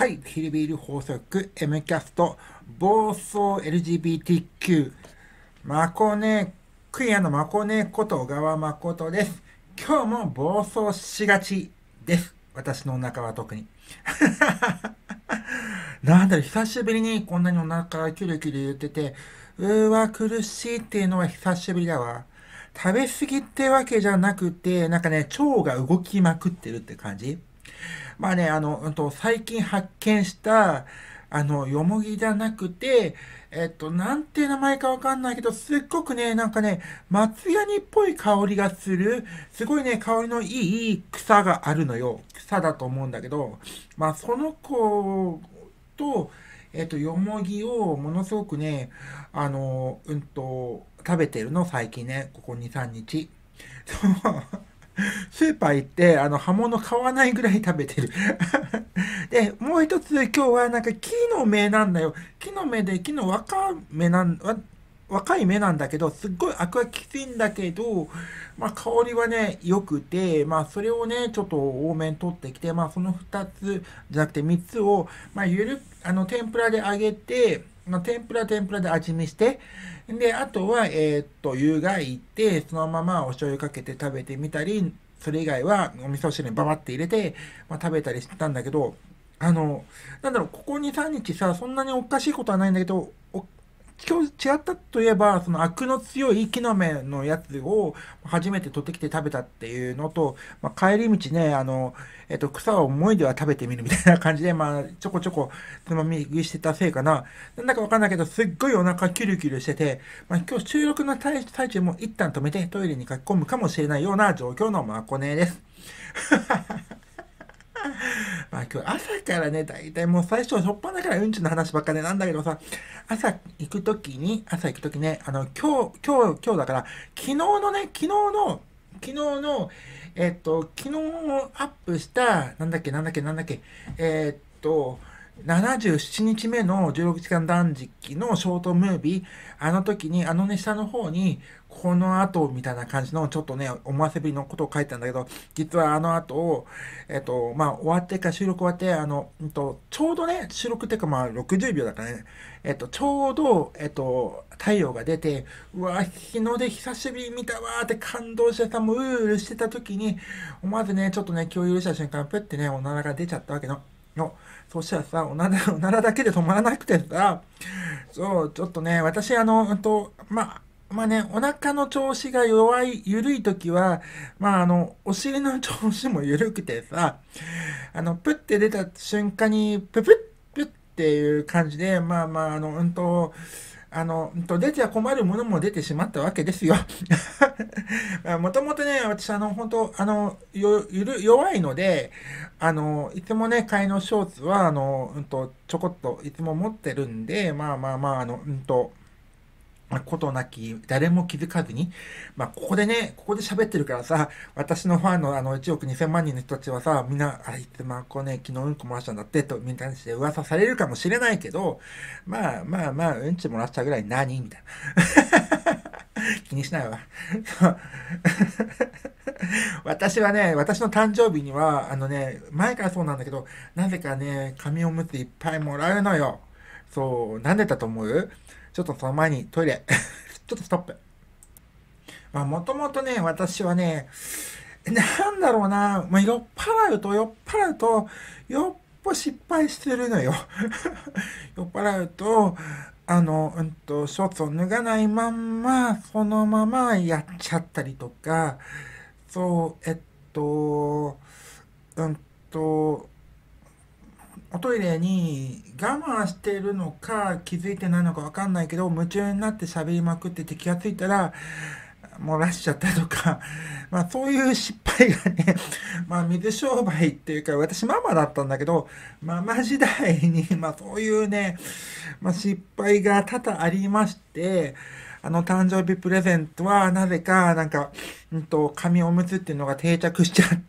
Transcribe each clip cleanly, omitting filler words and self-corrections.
はい、ヒルビール法則 M キャスト暴走 LGBTQ マコネクイアのマコネこと小川誠です。今日も暴走しがちです。私のお腹は特に。なんだろう、久しぶりにこんなにお腹キュルキュル言ってて、苦しいっていうのは久しぶりだわ。食べ過ぎってわけじゃなくて、なんかね、腸が動きまくってるって感じ。まあね、最近発見した、よもぎじゃなくて、なんていう名前かわかんないけど、すっごくね、なんかね、松ヤニっぽい香りがする、すごいね、香りのいい草があるのよ。草だと思うんだけど、まあ、その子と、よもぎをものすごくね、食べてるの、最近ね、ここ2、3日。そうスーパー行って、葉物買わないぐらい食べてる。で、もう一つ今日はなんか木の芽なんだよ。木の芽で木の若い芽なんだけど、すっごいアクはきついんだけど、まあ香りはね、良くて、まあそれをね、ちょっと多めに取ってきて、まあその2つじゃなくて3つを、まあ天ぷらで揚げて、天ぷらで味見して、で、あとは、湯がいて、そのままお醤油かけて食べてみたり、それ以外はお味噌汁にババって入れて、まあ、食べたりしてたんだけど、なんだろう、ここ2、3日さ、そんなにおかしいことはないんだけど、今日違ったといえば、そのアクの強い木の芽のやつを初めて取ってきて食べたっていうのと、まあ、帰り道ね、草を思いでは食べてみるみたいな感じで、まあ、ちょこちょこつまみ食いしてたせいかな。なんだかわかんないけど、すっごいお腹キュルキュルしてて、まあ、今日収録の最中も一旦止めてトイレに書き込むかもしれないような状況のまこねです。まあ今日朝からね、だいたいもう最初、しょっぱなからうんちの話ばっかりなんだけどさ、朝行くときね、今日だから、昨日の、昨日アップした、なんだっけ、えっと、77日目の16時間断食のショートムービー、あの時に、下の方に、この後みたいな感じの、ちょっとね、思わせぶりのことを書いてたんだけど、実はあの後、まあ、終わってから収録終わって、ちょうどね、収録っていうかまあ、60秒だからね、ちょうど、太陽が出て、うわ、日の出久しぶりに見たわーって感動してさ、もううるうるしてた時に、思わずね、ちょっとね、気を許した瞬間、ぷってね、おならが出ちゃったわけの。そしたらさ、おならだけで止まらなくてさ、そう、ちょっとね、私、まあね、お腹の調子が緩い時は、まあお尻の調子も緩くてさ、プって出た瞬間に、プッっていう感じで、まあまあ、出ては困るものも出てしまったわけですよ。もともとね、私、本当弱いので、いつもね、替えのショーツは、ちょこっといつも持ってるんで、まあまあまあ、ことなき、誰も気づかずに、まあ、ここで喋ってるからさ、私のファンの1億2000万人の人たちはさ、みんな、あいつまあ、昨日うんこ漏らしたんだって、と、みたいなして噂されるかもしれないけど、まあまあまあ、うんち漏らしたぐらい何みたいな。気にしないわ。私の誕生日には、前からそうなんだけど、なぜかね、紙おむついっぱいもらうのよ。そう、なんでだと思う？ちょっとその前にトイレ。ちょっとストップ。まあ、もともとね、私はね、なんだろうな、まあ、酔っ払うと、よっぽ失敗してるのよ。酔っ払うと、ショーツを脱がないまんま、そのままやっちゃったりとか、そう、うんと、おトイレに我慢してるのか気づいてないのかわかんないけど、夢中になって喋りまくってて気がついたら、漏らしちゃったりとか、まあそういう失敗がね、まあ水商売っていうか、私ママだったんだけど、ママ時代に、まあそういうね、まあ失敗が多々ありまして、誕生日プレゼントは、なぜか、紙おむつっていうのが定着しちゃって、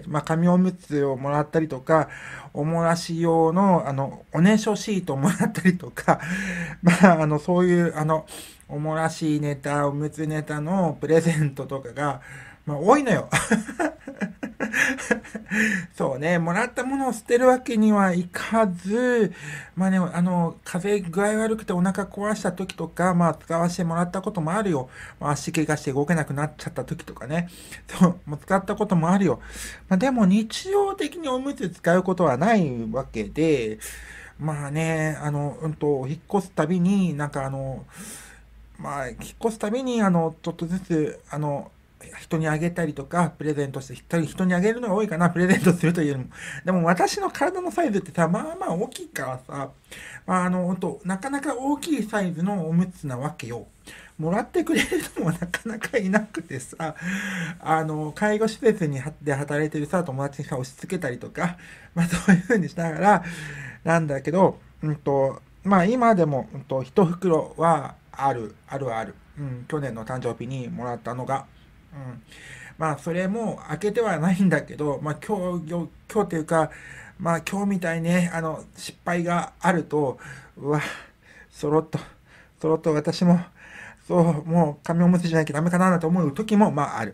まあ、紙おむつをもらったりとか、おもらし用の、おねしょシートをもらったりとか、まあ、そういう、おもらしネタ、おむつネタのプレゼントとかが、まあ、多いのよ。 そうね、もらったものを捨てるわけにはいかず、まあね、風邪具合悪くてお腹壊した時とか、まあ使わせてもらったこともあるよ。まあ、足怪我して動けなくなっちゃった時とかね。そう、もう使ったこともあるよ。まあでも日常的におむつ使うことはないわけで、まあね、引っ越すたびに、まあ、引っ越すたびに、ちょっとずつ、人にあげたりとか、プレゼントして人にあげるのが多いかな、プレゼントするというよりも。でも私の体のサイズってさ、まあまあ大きいからさ、まあ、なかなか大きいサイズのおむつなわけよ。もらってくれるのもなかなかいなくてさ、介護施設で働いてるさ、友達にさ、押し付けたりとか、まあそういう風にしながら、なんだけど、まあ今でも、一袋はある。うん、去年の誕生日にもらったのが。うん。まあそれも開けてはないんだけど、まあ今日っていうか、まあ今日みたいにね、失敗があると、うわ、そろっと、そろっと私も、そう、もう紙おむつじゃなきゃダメかななんて思う時も、まあある。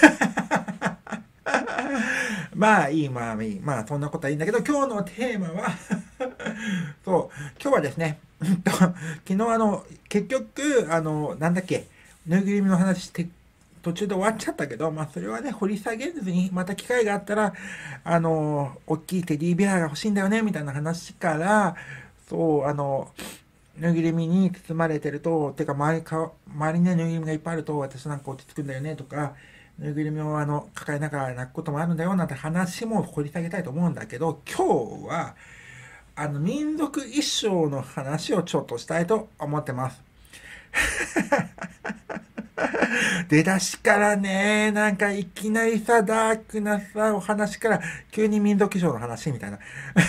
まあいい、まあいい。まあそんなことはいいんだけど、今日のテーマはそう、今日はですね、昨日結局、なんだっけ、ぬいぐるみの話して途中で終わっちゃったけど、まあそれはね、掘り下げずに、また機会があったら、大きいテディベアが欲しいんだよね、みたいな話から、そう、ぬいぐるみに包まれてると、てか周りにね、ぬいぐるみがいっぱいあると、私なんか落ち着くんだよね、とか、ぬいぐるみを抱えながら泣くこともあるんだよ、なんて話も掘り下げたいと思うんだけど、今日は、民族衣装の話をちょっとしたいと思ってます。出だしからね、なんかいきなりさ、ダークなさ、お話から急に民族衣装の話みたいな。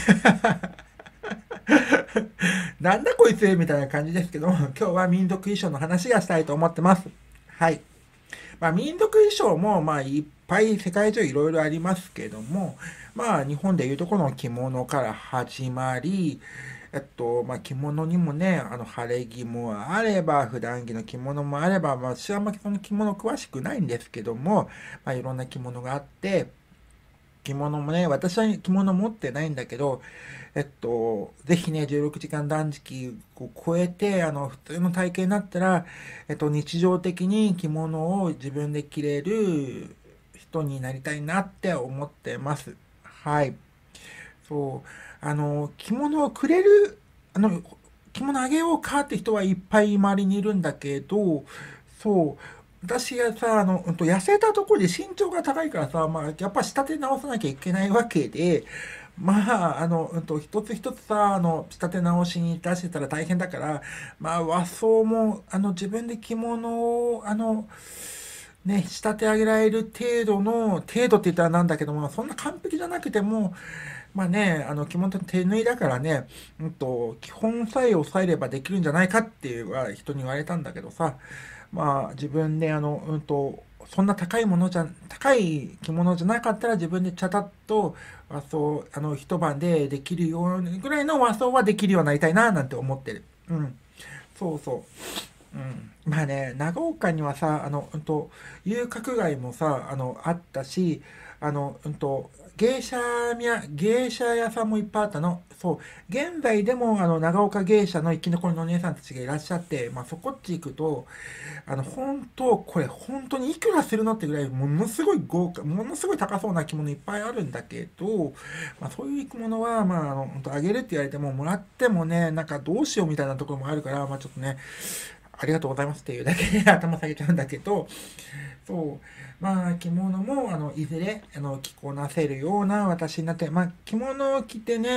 なんだこいつみたいな感じですけども、今日は民族衣装の話がしたいと思ってます。はい。まあ、民族衣装も、まあ、いっぱい世界中いろいろありますけども、まあ、日本でいうとこの着物から始まり、まあ、着物にもね、晴れ着もあれば、普段着の着物もあれば、まあ、私はあんまりその着物詳しくないんですけども、まあ、いろんな着物があって、着物もね、私は着物持ってないんだけど、ぜひね、16時間断食を超えて、普通の体型になったら、日常的に着物を自分で着れる人になりたいなって思ってます。はい。そう。着物をくれる、着物あげようかって人はいっぱい周りにいるんだけど、そう。私がさ、痩せたところで身長が高いからさ、まあ、やっぱ仕立て直さなきゃいけないわけで、まあ、一つ一つさ、仕立て直しに出してたら大変だから、まあ、和装も、自分で着物を、ね、仕立て上げられる程度って言ったらなんだけども、そんな完璧じゃなくても、まあね、着物って手縫いだからね、基本さえ抑えればできるんじゃないかっていうは人に言われたんだけどさ、まあ自分でそんな高い着物じゃなかったら自分でチャタッと和装、一晩でできるようにぐらいの和装はできるようになりたいななんて思ってる。うん。そうそう。うん。まあね、長岡にはさ、遊郭街もさ、あったし、あの、うんと、芸者屋さんもいっぱいあったの。そう。現在でも、長岡芸者の生き残りのお姉さんたちがいらっしゃって、まあ、そこっち行くと、これ本当にいくらするのってぐらい、ものすごい豪華、ものすごい高そうな着物いっぱいあるんだけど、まあ、そういう着物は、まあ、本当あげるって言われても、もらってもね、なんかどうしようみたいなところもあるから、まあ、ちょっとね、ありがとうございますっていうだけで頭下げちゃうんだけど、そう。まあ、着物も、いずれ、着こなせるような私になって、まあ、着物を着てね、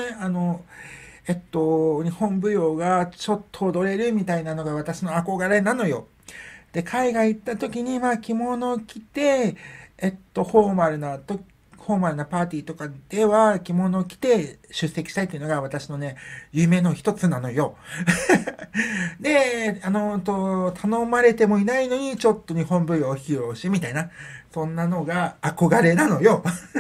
日本舞踊がちょっと踊れるみたいなのが私の憧れなのよ。で、海外行った時に、まあ、着物を着て、フォーマルなパーティーとかでは着物を着て出席したいっていうのが私のね、夢の一つなのよ。で、頼まれてもいないのに、ちょっと日本舞踊を披露し、みたいな、そんなのが憧れなのよ。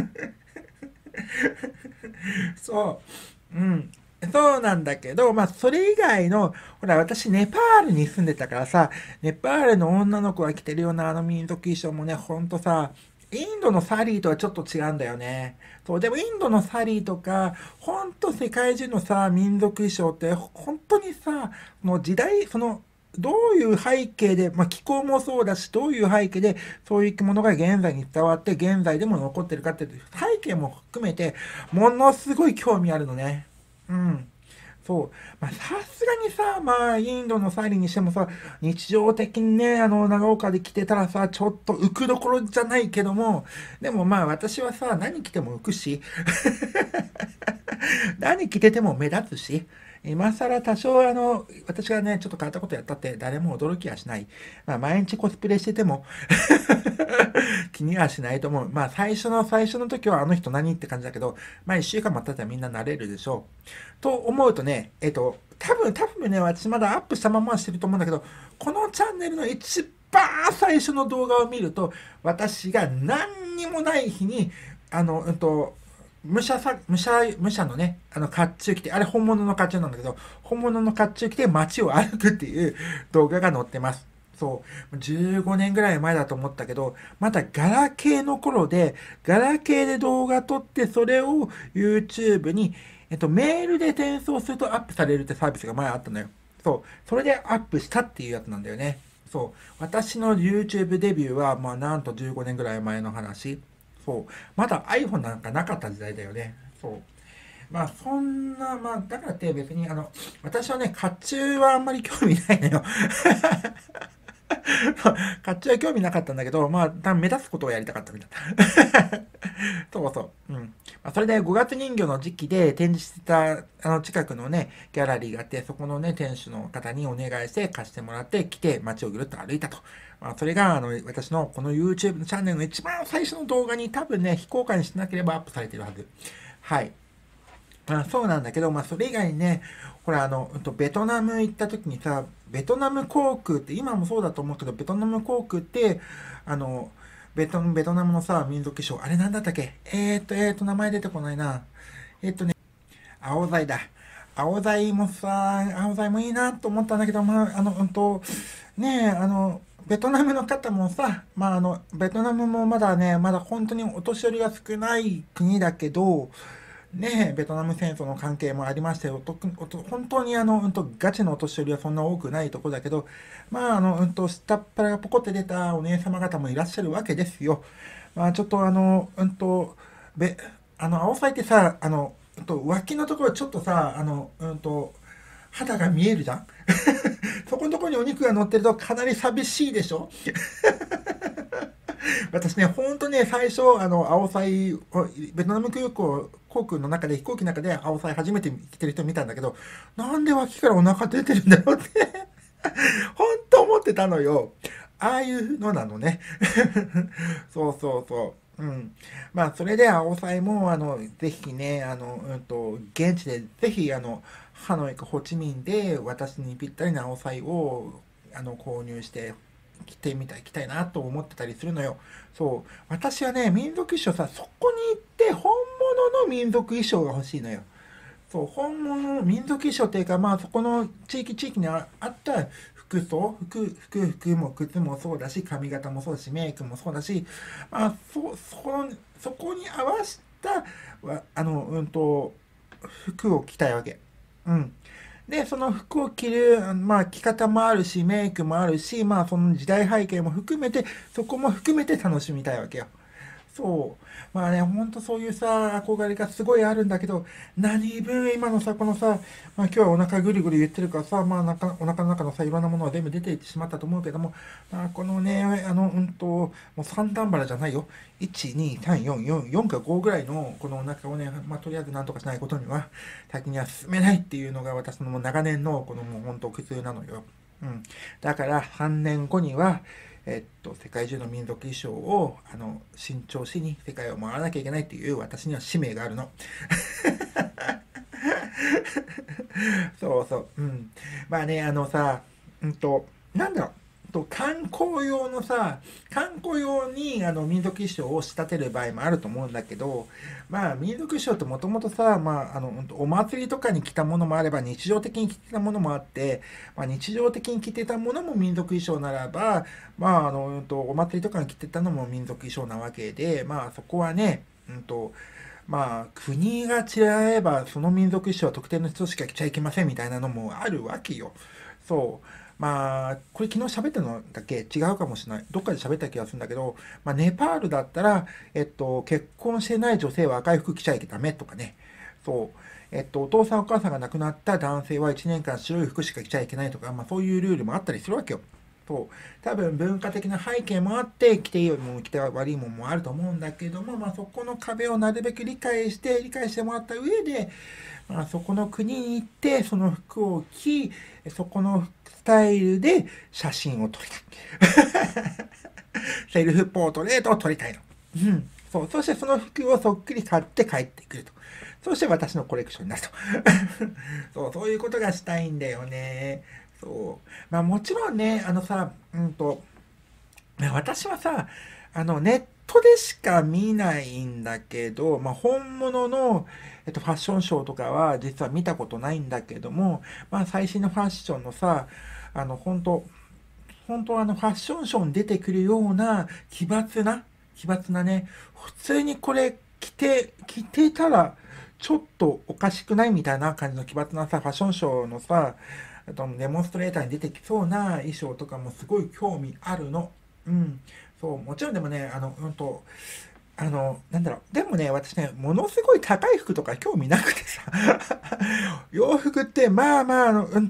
そう。うん。そうなんだけど、まあ、それ以外の、ほら、私、ネパールに住んでたからさ、ネパールの女の子が着てるようなあの民族衣装もね、ほんとさ、 インドのサリーとはちょっと違うんだよね。そう、でもインドのサリーとか、ほんと世界中のさ、民族衣装って、本当にさ、その時代、どういう背景で、まあ、気候もそうだし、どういう背景で、そういうものが現在に伝わって、現在でも残ってるかっていう背景も含めて、ものすごい興味あるのね。うん。そう。まあ、さすがにさ、まあ、インドのサリにしてもさ、日常的にね、長岡で着てたらさ、ちょっと浮くどころじゃないけども、でもまあ、私はさ、何着ても浮くし、何着てても目立つし、今更多少私がね、ちょっと変わったことやったって誰も驚きはしない。まあ、毎日コスプレしてても気にはしないと思う。まあ、最初の時はあの人何って感じだけど、まあ、一週間待ったらみんな慣れるでしょう。と思うとね、多分ね、私まだアップしたまましてると思うんだけど、このチャンネルの一番最初の動画を見ると、私が何にもない日に、あの、うんと、武者のね、甲冑着て、あれ本物の甲冑なんだけど、本物の甲冑着て街を歩くっていう動画が載ってます。そう。15年ぐらい前だと思ったけど、まだガラケーの頃で、ガラケーで動画撮って、それを YouTube に、メールで転送するとアップされるってサービスが前あったのよ。そう。それでアップしたっていうやつなんだよね。そう。私の YouTube デビューは、まあなんと15年ぐらい前の話。そう。まだ iPhone なんかなかった時代だよね。そう。まあそんな、まあだからって別に私はね、甲冑はあんまり興味ないのよ。甲冑は興味なかったんだけど、まあ多分目立つことをやりたかったみたいな。そうそう。うん。まあ、それで5月人形の時期で展示してた、近くのね、ギャラリーがあって、そこのね、店主の方にお願いして貸してもらって来て街をぐるっと歩いたと。まあ、それが、私のこの YouTube のチャンネルの一番最初の動画に多分ね、非公開にしなければアップされてるはず。はい。まあ、そうなんだけど、まあ、それ以外にね、ほら、ベトナム行った時にさ、ベトナム航空って、今もそうだと思うけど、ベトナム航空って、あの、ベトナムのさ、民族衣装、あれなんだったっけ名前出てこないな。青材だ。青材もいいなと思ったんだけど、まあ、ねえ、ベトナムの方もさ、まあ、ベトナムもまだね、まだ本当にお年寄りが少ない国だけど、ねえ、ベトナム戦争の関係もありましたよ。本当にガチのお年寄りはそんな多くないところだけど、まあ、下っ腹がポコって出たお姉様方もいらっしゃるわけですよ。まあ、ちょっとべ、青菜ってさ、脇のところちょっとさ、肌が見えるじゃん。そこのところにお肉が乗ってるとかなり寂しいでしょ。私ね、ほんとね、最初、青菜ベトナム航空の中で、飛行機の中で青菜初めて来てる人見たんだけど、なんで脇からお腹出てるんだろうってほんと思ってたのよ。ああいうのなのね。そうそうそう。うん。まあ、それで、青菜も、ぜひね、現地で、ぜひ、ハノイかホチミンで、私にぴったりな青菜を、購入して着たいなと思ってたりするのよ。そう。私はね、民族衣装さ、そこに行って本物の民族衣装が欲しいのよ。そう、本物の民族衣装っていうか、まあそこの地域にあった服も靴もそうだし、髪型もそうだし、メイクもそうだし、まあそこに合わせた、服を着たいわけ。うん。で、その服を着る、まあ着方もあるし、メイクもあるし、まあその時代背景も含めて、そこも含めて楽しみたいわけよ。そう。まあね、ほんとそういうさ、憧れがすごいあるんだけど、何分今のさ、このさ、まあ今日はお腹ぐりぐり言ってるからさ、まあお腹の中のさ、いろんなものが全部出ていってしまったと思うけども、まあこのね、もう三段腹じゃないよ。1、2、3、4、4か5ぐらいのこのお腹をね、まあとりあえずなんとかしないことには、先には進めないっていうのが私のもう長年のこのもう本当苦痛なのよ。うん。だから3年後には、世界中の民族衣装を、新調しに世界を回らなきゃいけないっていう私には使命があるの。そうそう。うん。まあね、なんだろう。 観光用のさ、観光用に民族衣装を仕立てる場合もあると思うんだけど、まあ民族衣装ってもともとさ、まあお祭りとかに着たものもあれば日常的に着てたものもあって、まあ日常的に着てたものも民族衣装ならば、まあお祭りとかに着てたのも民族衣装なわけで、まあそこはね、まあ、国が違えば、その民族衣装は特定の人しか着ちゃいけませんみたいなのもあるわけよ。そう。まあ、これ昨日喋ったのだけ違うかもしれない。どっかで喋った気がするんだけど、まあ、ネパールだったら、結婚してない女性は赤い服着ちゃいけダメとかね。そう。お父さんお母さんが亡くなった男性は1年間白い服しか着ちゃいけないとか、まあそういうルールもあったりするわけよ。そう。多分文化的な背景もあって、着ていいもん、着て悪いもんもあると思うんだけども、まあそこの壁をなるべく理解してもらった上で、まあそこの国に行って、その服を着、そこのスタイルで写真を撮りたい。セルフポートレートを撮りたいの。うん。そう。そしてその服をそっくり買って帰ってくると。そして私のコレクションになると。そういうことがしたいんだよね。そう。まあもちろんね、私はさ、ネットでしか見ないんだけど、まあ本物の、ファッションショーとかは実は見たことないんだけども、まあ最新のファッションのさ、本当ファッションショーに出てくるような奇抜なね、普通にこれ着てたら、ちょっとおかしくないみたいな感じの奇抜なさ、ファッションショーのさ、デモンストレーターに出てきそうな衣装とかもすごい興味あるの。うん。そう、もちろんでもね、なんだろう。でもね、私ね、ものすごい高い服とか興味なくてさ、洋服って、まあまあ、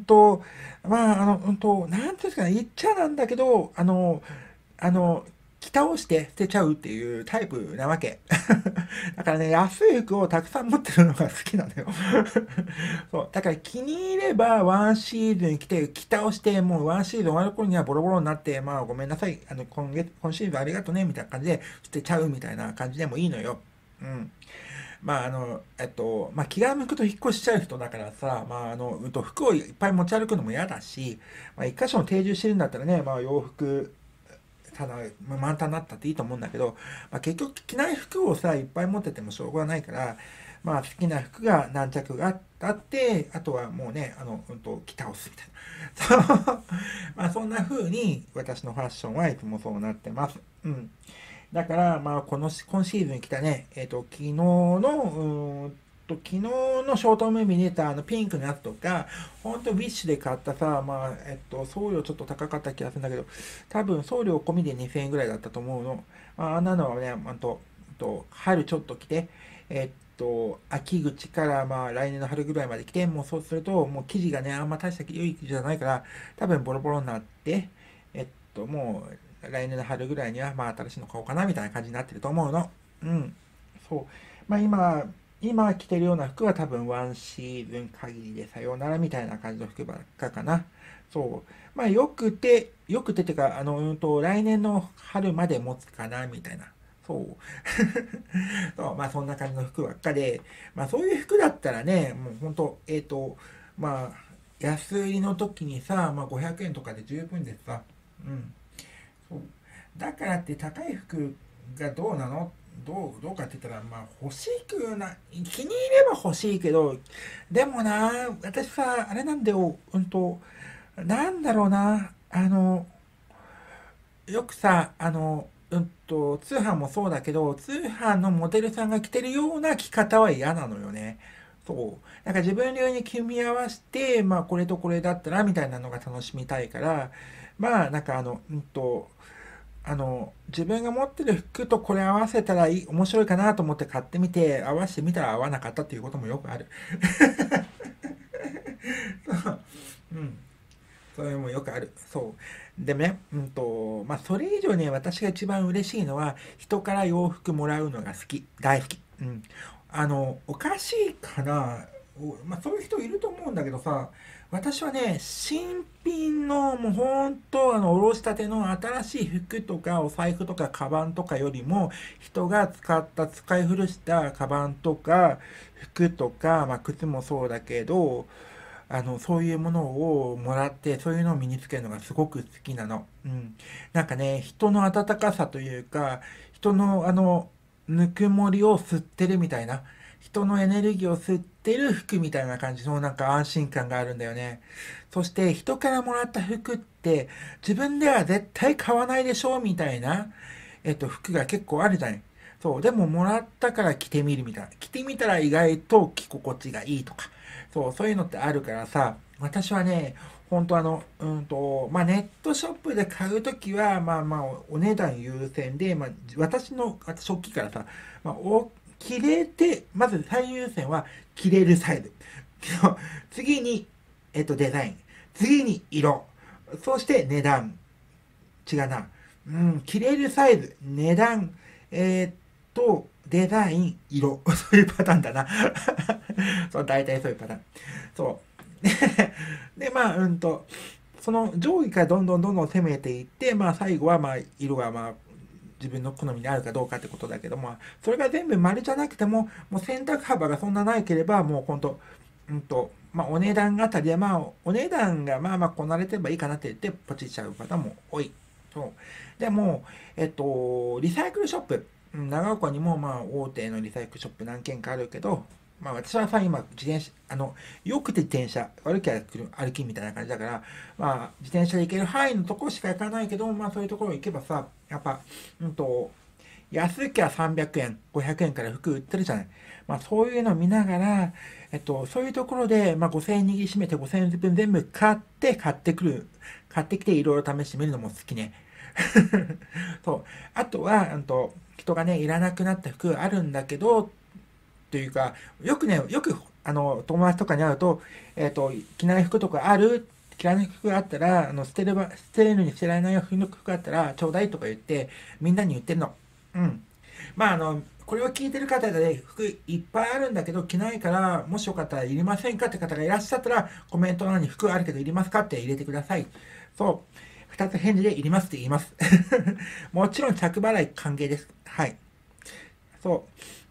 なんていうんですかね、言っちゃなんだけど、あの、着倒して捨てちゃうっていうタイプなわけ。だからね、安い服をたくさん持ってるのが好きなのよ。そう。だから気に入ればワンシーズン着て、着倒して、もうワンシーズン終わる頃にはボロボロになって、まあごめんなさい、今シーズンありがとね、みたいな感じで捨てちゃうみたいな感じでもいいのよ。うん。まあまあ気が向くと引っ越しちゃう人だからさ、まあ服をいっぱい持ち歩くのも嫌だし、まあ一箇所の定住してるんだったらね、まあ洋服、ただ、まあ満タンになったっていいと思うんだけど、まあ結局着ない服をさ、いっぱい持っててもしょうがないから、まあ好きな服が何着があって、あとはもうね、着倒すみたいな。そう。まあそんな風に私のファッションはいつもそうなってます。うん。だから、まあ、今シーズン来たね、昨日のショートムービーに出たピンクのやつとか、ほんとウィッシュで買ったさ、まあ、送料ちょっと高かった気がするんだけど、多分送料込みで2000円ぐらいだったと思うの。まあ、あんなのはね、春ちょっと来て、秋口からまあ来年の春ぐらいまで来て、もうそうすると、もう生地がね、あんま大した良い生地じゃないから、多分ボロボロになって、もう来年の春ぐらいにはまあ新しいの買おうかなみたいな感じになってると思うの。うん。そう。まあ今着てるような服は多分ワンシーズン限りでさようならみたいな感じの服ばっかかな。そう。まあよくてってか、来年の春まで持つかなみたいな。そう。そう、まあそんな感じの服ばっかで、まあそういう服だったらね、もうほんと、まあ安売りの時にさ、まあ500円とかで十分でさ、うん。そう。だからって高い服がどうなのどうかって言ったら、まあ欲しくな、気に入れば欲しいけど、でもな、私さ、あれなんだよ、なんだろうな、よくさ、通販もそうだけど、通販のモデルさんが着てるような着方は嫌なのよね。そう。なんか自分流に組み合わせて、まあこれとこれだったらみたいなのが楽しみたいから、まあなんか自分が持ってる服とこれ合わせたら面白いかなと思って買ってみて、合わせてみたら合わなかったっていうこともよくある。そう。うん。それもよくある。そう。でもね、まあ、それ以上に私が一番嬉しいのは、人から洋服もらうのが好き。大好き。うん。おかしいかな。まあ、そういう人いると思うんだけどさ、私はね、新品の、もうほんと、おろしたての新しい服とか、お財布とか、カバンとかよりも、人が使い古したカバンとか、服とか、まあ、靴もそうだけど、 そういうものをもらって、そういうのを身につけるのがすごく好きなの。うん。なんかね、人の温かさというか、人のぬくもりを吸ってるみたいな、人のエネルギーを吸ってる服みたいな感じのなんか安心感があるんだよね。そして人からもらった服って自分では絶対買わないでしょみたいな、服が結構あるじゃない。そう、でももらったから着てみるみたいな。着てみたら意外と着心地がいいとか。そう、そういうのってあるからさ、私はね、本当まあ、ネットショップで買うときは、まあまあ、お値段優先で、まあ、私大きいからさ、まあ、着れて、まず最優先は着れるサイズ。次に、デザイン。次に色。そして値段。違うな。うん、着れるサイズ、値段、デザイン、色。そういうパターンだな。そう、大体そういうパターン。そう。で、まあ、その上位からどんどんどんどん攻めていって、まあ、最後は、まあ、色が、まあ、自分の好みに合うかどうかってことだけども、それが全部丸じゃなくても、もう選択幅がそんななければ、もう本当、まあ、お値段あたりで、まあ、お値段がまあまあこなれてればいいかなって言って、ポチっちゃう方も多い。そう。でも、リサイクルショップ、長岡にもまあ大手のリサイクルショップ何軒かあるけど、まあ私はさ、今、自転車、よくて自転車、悪きゃ歩きみたいな感じだから、まあ自転車で行ける範囲のところしか行かないけど、まあそういうところ行けばさ、やっぱ、安きゃ300円、500円から服売ってるじゃない。まあそういうのを見ながら、そういうところで、まあ5000円握りしめて5000円分全部買ってきていろいろ試してみるのも好きね。そう。あとは、人がね、いらなくなった服あるんだけど、というか、よく、友達とかに会うと、着ない服とかある着らない服があったら、捨てるのに捨てられない服があったら、ちょうだいとか言って、みんなに言ってるの。うん。まあ、これを聞いてる方で、服いっぱいあるんだけど、着ないから、もしよかったらいりませんかって方がいらっしゃったら、コメント欄に服あるけどいりますかって入れてください。そう。二つ返事でいりますって言います。もちろん着払い歓迎です。はい。そう。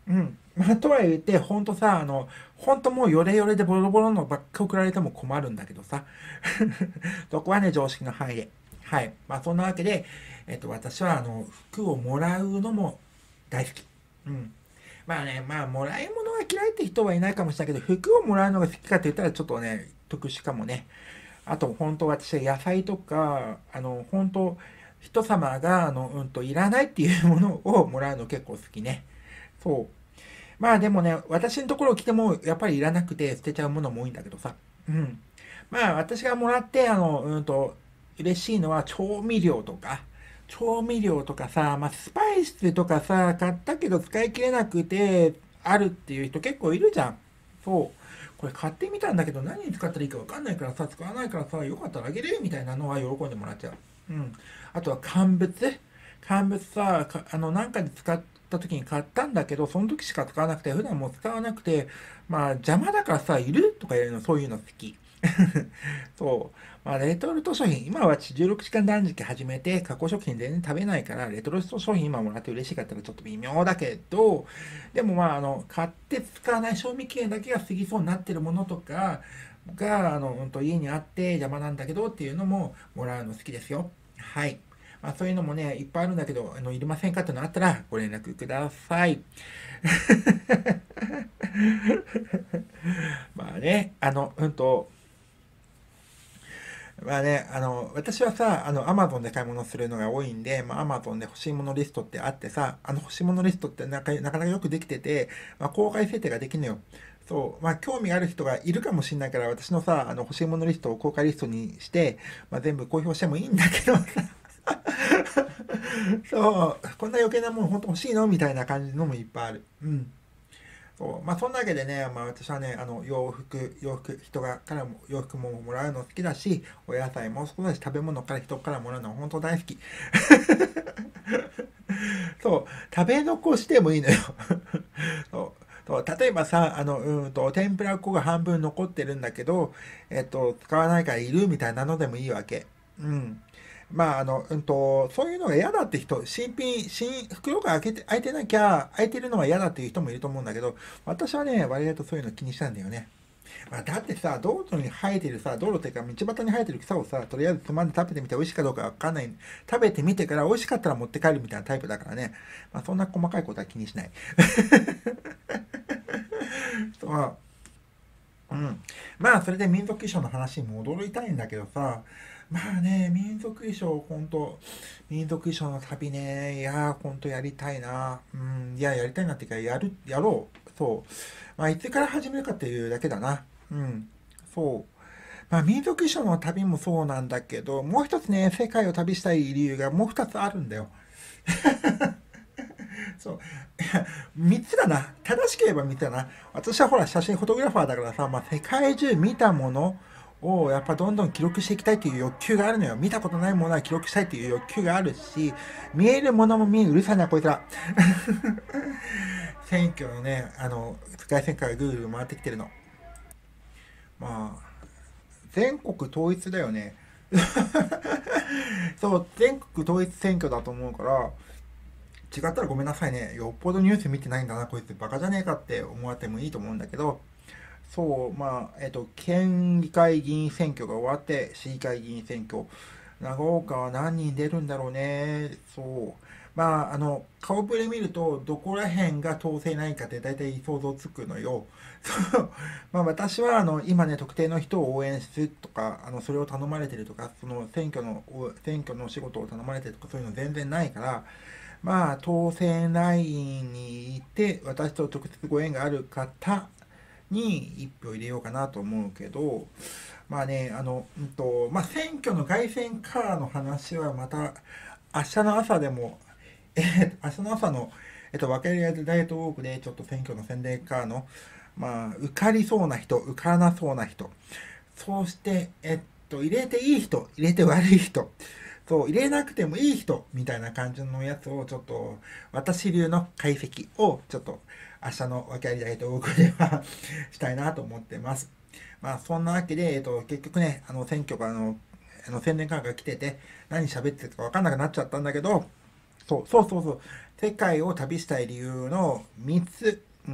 うん。まあ、とは言って、ほんとさ、ほんともうヨレヨレでボロボロのばっか送られても困るんだけどさ。そこはね、常識の範囲で。はい。まあ、そんなわけで、私は、服をもらうのも大好き。うん。まあね、まあ、もらい物が嫌いって人はいないかもしれないけど、服をもらうのが好きかって言ったらちょっとね、特殊かもね。あと、本当私は野菜とか、本当人様が、いらないっていうものをもらうの結構好きね。そう。まあでもね、私のところ来ても、やっぱりいらなくて捨てちゃうものも多いんだけどさ。うん。まあ私がもらって、嬉しいのは調味料とかさ、まあスパイスとかさ、買ったけど使い切れなくて、あるっていう人結構いるじゃん。そう。これ買ってみたんだけど何に使ったらいいかわかんないからさ、使わないからさ、よかったらあげるみたいなのは喜んでもらっちゃう。うん。あとは乾物さ、なんかで使った時に買ったんだけど、その時しか使わなくて、普段もう使わなくて、まあ邪魔だからさ、いるとか言うの、そういうの好き。そう。まあ、レトルト商品、今は私16時間断食始めて、加工食品全然食べないから、レトルト商品今もらって嬉しかったらちょっと微妙だけど、でもまあ、買って使わない賞味期限だけが過ぎそうになってるものとかが、家にあって邪魔なんだけどっていうのももらうの好きですよ。はい。まあ、そういうのもね、いっぱいあるんだけど、いりませんかってのあったらご連絡ください。まあね、まあね、私はさ、アマゾンで買い物するのが多いんで、まあ、アマゾンで欲しいものリストってあってさ、欲しいものリストってなかなかよくできてて、まあ、公開設定ができるのよ。そう、まあ、興味がある人がいるかもしれないから、私のさ、欲しいものリストを公開リストにして、まあ、全部公表してもいいんだけどさ、そう、こんな余計なもの本当欲しいのみたいな感じのもいっぱいある。うん。そう、まあそんなわけでね、まあ私はね、人からも洋服ももらうの好きだし、お野菜もそうだし、食べ物から人からもらうのは本当大好き。そう、食べ残してもいいのよ。例えばさ、天ぷら粉が半分残ってるんだけど、使わないからいるみたいなのでもいいわけ。うん。まあ、そういうのが嫌だって人、袋が開いてなきゃ、開いてるのが嫌だっていう人もいると思うんだけど、私はね、割合とそういうの気にしたんだよね。 まあ、だってさ、道路に生えてるさ、道路っていうか道端に生えてる草をさ、とりあえずつまんで食べてみて美味しいかどうかわかんない。食べてみてから美味しかったら持って帰るみたいなタイプだからね。まあ、そんな細かいことは気にしない。そう、うん。まあ、それで民族衣装の話に戻りたいんだけどさ、まあね、民族衣装、ほんと、民族衣装の旅ね、いやー、ほんとやりたいな。うん、いや、やりたいなっていうか、やろう。そう。まあ、いつから始めるかっていうだけだな。うん。そう。まあ、民族衣装の旅もそうなんだけど、もう一つね、世界を旅したい理由がもう二つあるんだよ。そう。三つだな。正しければ三つだな。私はほら、写真フォトグラファーだからさ、まあ、世界中見たものをやっぱどんどん記録していきたいっていう欲求があるのよ。見たことないものは記録したいっていう欲求があるし、見えるものもうるさいな、こいつら。選挙のね、世界選挙がぐるぐる回ってきてるの。まあ、全国統一だよね。そう、全国統一選挙だと思うから、違ったらごめんなさいね。よっぽどニュース見てないんだな、こいつバカじゃねえかって思われてもいいと思うんだけど、そう、まあ、県議会議員選挙が終わって、市議会議員選挙。長岡は何人出るんだろうね。そう。まあ、顔ぶれ見ると、どこら辺が当選ないかって大体想像つくのよ。そう。まあ、私は、今ね、特定の人を応援するとか、それを頼まれてるとか、その選挙の仕事を頼まれてるとか、そういうの全然ないから、まあ、当選ラインにいて、私と直接ご縁がある方に一票入れようかなと思うけど、まあね、まあ、選挙の凱旋カーの話はまた、明日の朝でも、明日の朝の、分かりやすいダイエットウォークで、ちょっと選挙の宣伝カーの、まあ、受かりそうな人、受からなそうな人、そうして、入れていい人、入れて悪い人、そう、入れなくてもいい人、みたいな感じのやつを、ちょっと、私流の解析を、ちょっと、明日の分かりダイエットウォークではしたいなと思ってます。まあ、そんなわけで、結局ね、選挙が、宣伝カーが来てて、何喋ってるか分かんなくなっちゃったんだけど、そう。世界を旅したい理由の3つ。うん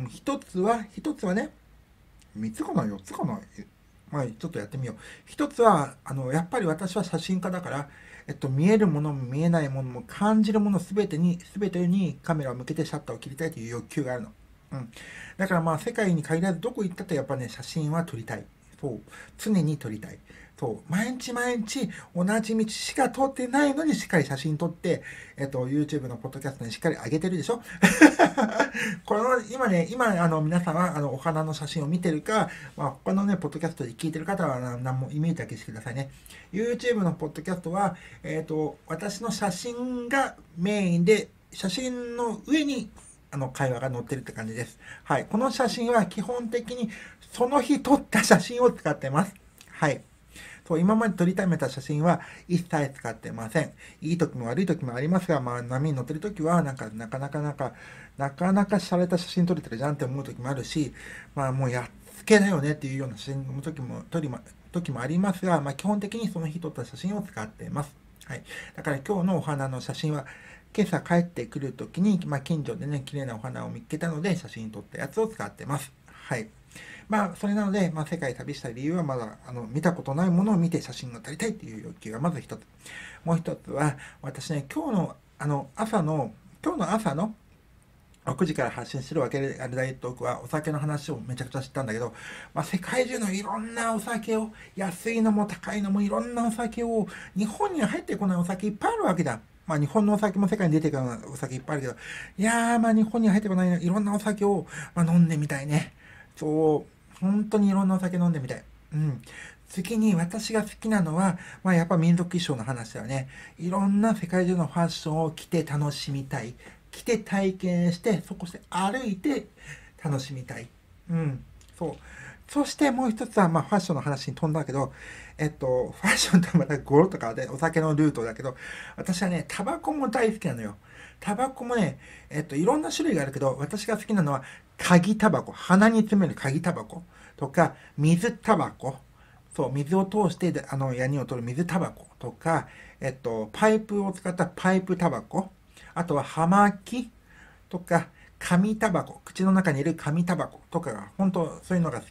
、1つはね、3つかな ?4 つかな。まあ、ちょっとやってみよう。1つは、やっぱり私は写真家だから、見えるものも見えないものも感じるものすべてにカメラを向けてシャッターを切りたいという欲求があるの。うん。だからまあ、世界に限らずどこ行ったってやっぱね、写真は撮りたい。そう。常に撮りたい。そう。毎日毎日同じ道しか撮ってないのにしっかり写真撮って、YouTube のポッドキャストにしっかり上げてるでしょ。この、皆さんは、お花の写真を見てるか、まあ、他のね、ポッドキャストで聞いてる方は、何もイメージだけしてくださいね。YouTube のポッドキャストは、私の写真がメインで、写真の上に、会話が載ってるって感じです。はい。この写真は基本的に、その日撮った写真を使ってます。はい。そう、今まで撮りためた写真は一切使ってません。いい時も悪い時もありますが、まあ、波に乗ってる時は、なかなか洒落た写真撮れてるじゃんって思う時もあるし、まあ、もうやっつけだよねっていうような写真の時もありますが、まあ、基本的にその日撮った写真を使っています。はい。だから今日のお花の写真は、今朝帰ってくる時に、まあ、近所でね、綺麗なお花を見つけたので、写真撮ったやつを使ってます。はい。まあ、それなので、まあ、世界旅したい理由はまだ、見たことないものを見て写真が撮りたいっていう欲求がまず一つ。もう一つは、私ね、今日の朝の6時から発信してるわけであるダイエットトークはお酒の話をめちゃくちゃ知ったんだけど、まあ、世界中のいろんなお酒を、安いのも高いのもいろんなお酒を、日本には入ってこないお酒いっぱいあるわけだ。まあ日本のお酒も世界に出てくるようなお酒いっぱいあるけど、いやーまあ日本には入ってこないいろんなお酒を、まあ、飲んでみたいね。そう、本当にいろんなお酒飲んでみたい。うん。次に私が好きなのは、まあやっぱ民族衣装の話だよね。いろんな世界中のファッションを着て楽しみたい。着て体験して、そこして歩いて楽しみたい。うん。そう。そしてもう一つは、まあファッションの話に飛んだけど、ファッションとまた語呂とかでお酒のルートだけど、私はね、タバコも大好きなのよ。タバコもね、いろんな種類があるけど、私が好きなのは、鍵タバコ、鼻に詰める鍵タバコとか、水タバコ、そう、水を通して、ヤニを取る水タバコとか、パイプを使ったパイプタバコ、あとは葉巻とか、紙タバコ、口の中にいる紙タバコとかが、本当そういうのが好き。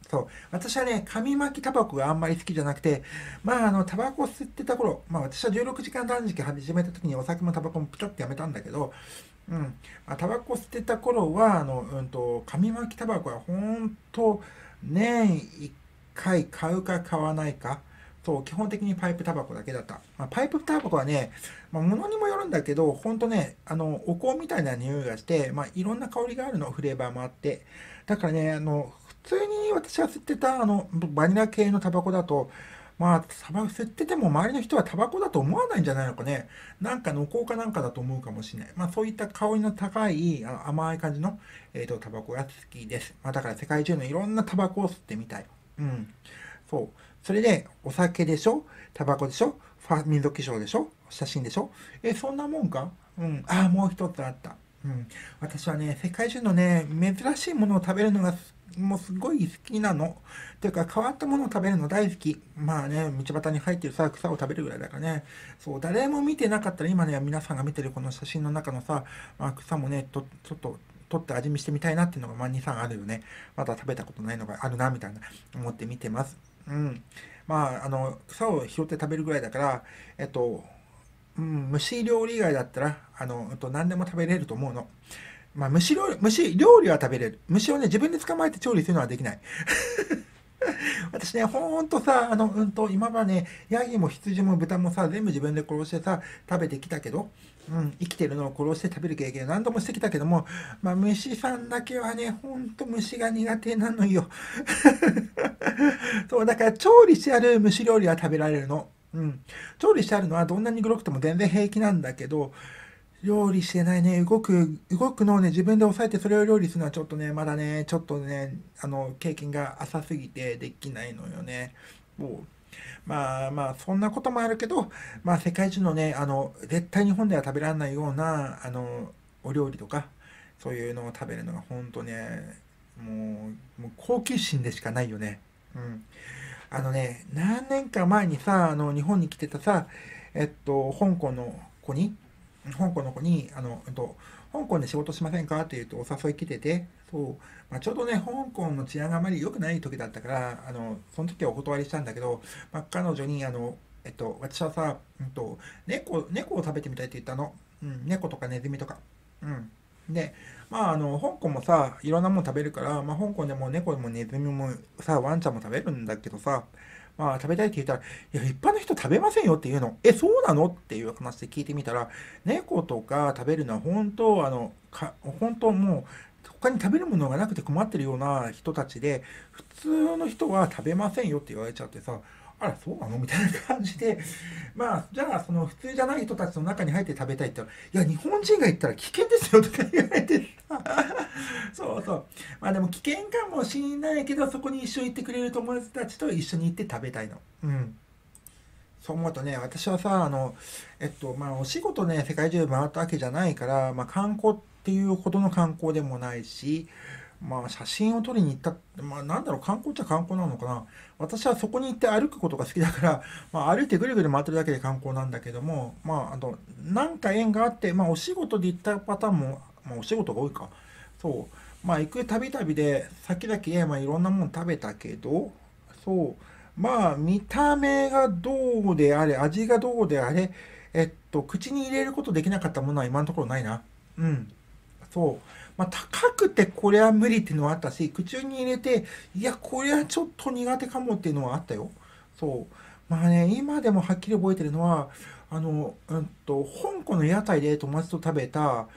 そう。私はね、紙巻きタバコがあんまり好きじゃなくて、タバコ吸ってた頃、私は16時間断食始めた時にお酒もタバコもプチョってやめたんだけど、タバコ吸ってた頃は、紙巻きタバコは本当、年1回買うか買わないか、そう、基本的にパイプタバコだけだった。パイプタバコはね、物にもよるんだけど、本当ね、お香みたいな匂いがして、いろんな香りがあるの、フレーバーもあって。だからね、普通に私が吸ってた、バニラ系のタバコだと、タバコ吸ってても周りの人はタバコだと思わないんじゃないのかね。なんかのお香かなんかだと思うかもしれない。そういった香りの高い、甘い感じの、タバコが好きです。だから世界中のいろんなタバコを吸ってみたい。うん。そう。それで、お酒でしょ、タバコでしょ、民族衣装でしょ、写真でしょ。そんなもんか。うん。もう一つあった。うん。私はね、世界中のね、珍しいものを食べるのがもうすごい好きなの。ていうか、変わったものを食べるの大好き。道端に入ってるさ、草を食べるぐらいだからね。そう、誰も見てなかったら、今ね、皆さんが見てるこの写真の中のさ、草もね、ちょっと、取って味見してみたいなっていうのが2、3あるよね。まだ食べたことないのがあるな、みたいな思って見てます。うん。草を拾って食べるぐらいだから、蒸し料理以外だったら、何でも食べれると思うの。蒸し料理は食べれる。虫をね、自分で捕まえて調理するのはできない。私ね、ほんとさ、今までね、ヤギも羊も豚もさ、全部自分で殺してさ、食べてきたけど、生きてるのを殺して食べる経験何度もしてきたけども、虫さんだけはね、ほんと虫が苦手なのよ。そう、だから調理してある蒸し料理は食べられるの。調理してあるのはどんなにグロくても全然平気なんだけど、料理してないね、動くのをね、自分で抑えてそれを料理するのはちょっとね、まだね、ちょっとね、経験が浅すぎてできないのよね。もう、そんなこともあるけど、世界中のね、絶対日本では食べられないような、お料理とか、そういうのを食べるのが本当ね、もう好奇心でしかないよね。うん。何年か前にさ、日本に来てたさ、香港の子に、香港の子に、香港で仕事しませんかって言うとお誘い来てて、そう、ちょうどね、香港の治安があまり良くない時だったから、その時はお断りしたんだけど、彼女に、私はさ、猫を食べてみたいって言ったの。猫とかネズミとか。うん。で、香港もさ、いろんなもの食べるから、香港でも猫もネズミもさ、ワンちゃんも食べるんだけどさ、食べたいって言ったら、いや、一般の人食べませんよって言うの。そうなのっていう話で聞いてみたら、猫とか食べるのは本当もう、他に食べるものがなくて困ってるような人たちで、普通の人は食べませんよって言われちゃってさ、あら、そうなのみたいな感じで、じゃあ、その普通じゃない人たちの中に入って食べたいって言ったら、いや、日本人が言ったら危険ですよとか言われてさ、そうそう。でも危険かもしれないけど、そこに一緒に行ってくれる友達たちと一緒に行って食べたいの。うん。そう思うとね、私はさ、お仕事ね、世界中回ったわけじゃないから、観光っていうほどの観光でもないし、写真を撮りに行った、なんだろう、観光っちゃ観光なのかな。私はそこに行って歩くことが好きだから、歩いてぐるぐる回ってるだけで観光なんだけども、なんか縁があって、お仕事で行ったパターンも、お仕事が多いか。そう。行くたびたびで、先々で、いろんなもの食べたけど、そう。見た目がどうであれ、味がどうであれ、口に入れることできなかったものは今のところないな。うん。そう。高くてこれは無理っていうのはあったし、口に入れて、いや、これはちょっと苦手かもっていうのはあったよ。そう。今でもはっきり覚えてるのは、香港の屋台で友達と食べた、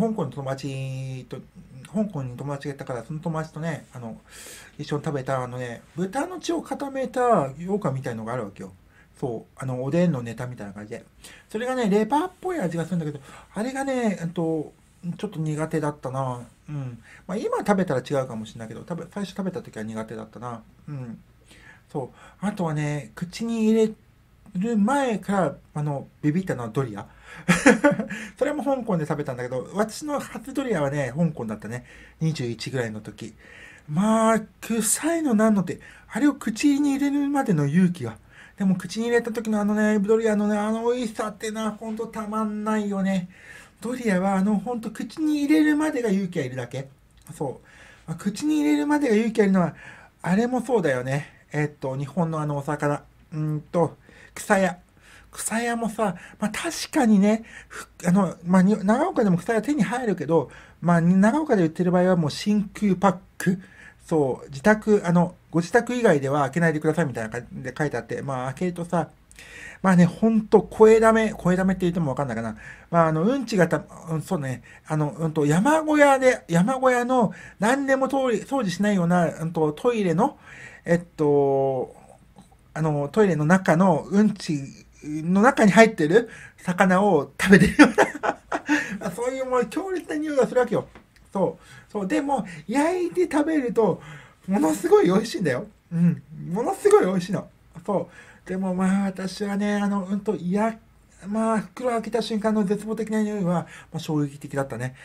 香港に友達がいたから、その友達とね、一緒に食べた、豚の血を固めた羊羹みたいのがあるわけよ。そう、おでんのネタみたいな感じで。それがね、レバーっぽい味がするんだけど、あれがね、ちょっと苦手だったな。うん。今食べたら違うかもしれないけど、最初食べた時は苦手だったな。うん。そう。あとはね、口に入れる前から、ビビったのはドリア。それも香港で食べたんだけど、私の初ドリアはね、香港だったね。21ぐらいの時。臭いのなんのって、あれを口に入れるまでの勇気が。でも口に入れた時のドリアのね、美味しさってな、ほんとたまんないよね。ドリアはほんと口に入れるまでが勇気がいるだけ。そう。口に入れるまでが勇気がいるのは、 あれもそうだよね。日本のお魚。草屋。草屋もさ、まあ確かにね、まあ長岡でも草屋手に入るけど、まあ長岡で売ってる場合はもう真空パック。そう、ご自宅以外では開けないでくださいみたいな感じで書いてあって、まあ開けるとさ、まあね、ほんと、声だめって言ってもわかんないかな。まあ、うんちがそうね、山小屋の何でも掃除しないような、トイレの、えっと、トイレの中のうんちの中に入ってる魚を食べてるようなそういうもう強烈な匂いがするわけよ。そう。そう。でも、焼いて食べると、ものすごい美味しいんだよ。うん。ものすごい美味しいの。そう。でもまあ、私はね、まあ、袋開けた瞬間の絶望的な匂いは、まあ、衝撃的だったね。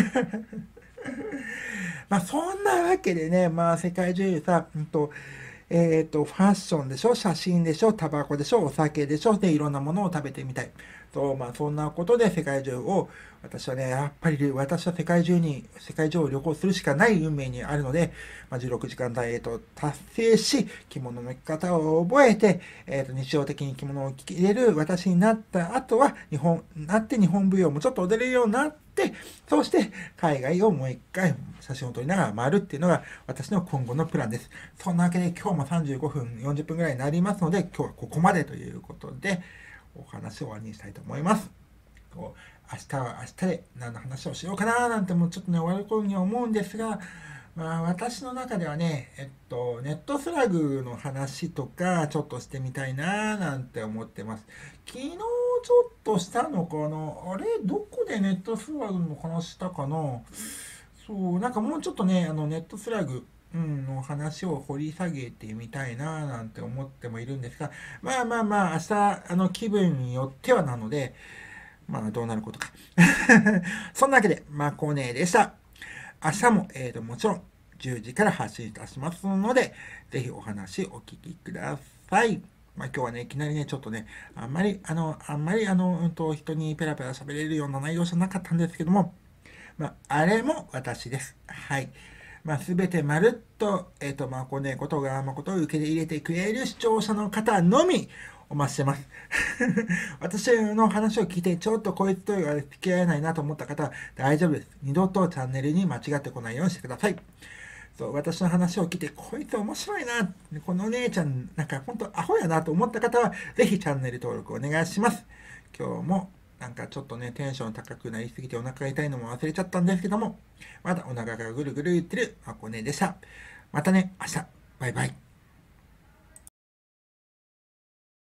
まあ、そんなわけでね、まあ、世界中さ、ファッションでしょ、写真でしょ、タバコでしょ、お酒でしょ、で、いろんなものを食べてみたい。そう、まあ、そんなことで世界中を、私はね、やっぱり私は世界中を旅行するしかない運命にあるので、まあ、16時間ダイエットを達成し、着物の着方を覚えて、日常的に着物を着れる私になった後は、日本舞踊もちょっと踊れるようになって、そして海外をもう一回写真を撮りながら回るっていうのが私の今後のプランです。そんなわけで今日も35分、40分ぐらいになりますので、今日はここまでということで、お話を終わりにしたいと思います。明日は明日で何の話をしようかななんてもうちょっとね、終わる頃には思うんですが、まあ私の中ではね、ネットスラグの話とかちょっとしてみたいななんて思ってます。昨日ちょっとしたのかな、あれどこでネットスラグの話したかな。そう、なんかもうちょっとね、ネットスラグ、の話を掘り下げてみたいななんて思ってもいるんですが、まあまあまあ、明日、気分によってはなので、まあ、どうなることか。そんなわけで、まこねでした。明日も、もちろん、10時から発信いたしますので、ぜひお話お聞きください。まあ今日はね、いきなりね、ちょっとね、あんまり人にペラペラ喋れるような内容じゃなかったんですけども、まあ、あれも私です。はい。まあ、すべてまるっと、まこねことがまことを受け入れてくれる視聴者の方のみお待ちしてます。私の話を聞いて、ちょっとこいつとは付き合えないなと思った方は大丈夫です。二度とチャンネルに間違ってこないようにしてください。そう、私の話を聞いて、こいつ面白いな、この姉ちゃん、なんか本当アホやなと思った方は、ぜひチャンネル登録お願いします。今日もなんかちょっとね、テンション高くなりすぎてお腹が痛いのも忘れちゃったんですけども、まだお腹がぐるぐる言ってるまこねでした。またね、明日。バイバイ。